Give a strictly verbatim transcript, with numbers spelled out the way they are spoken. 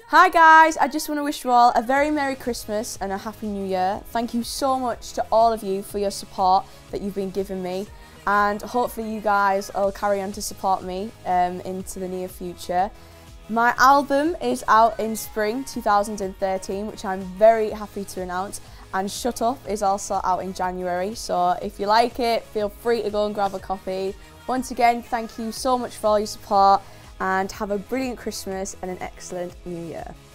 Hi guys, I just want to wish you all a very Merry Christmas and a Happy New Year. Thank you so much to all of you for your support that you've been giving me, and hopefully you guys will carry on to support me um, into the near future. My album is out in spring two thousand thirteen, which I'm very happy to announce, and Shut Up is also out in January, so if you like it, feel free to go and grab a copy. Once again, thank you so much for all your support, and have a brilliant Christmas and an excellent New Year.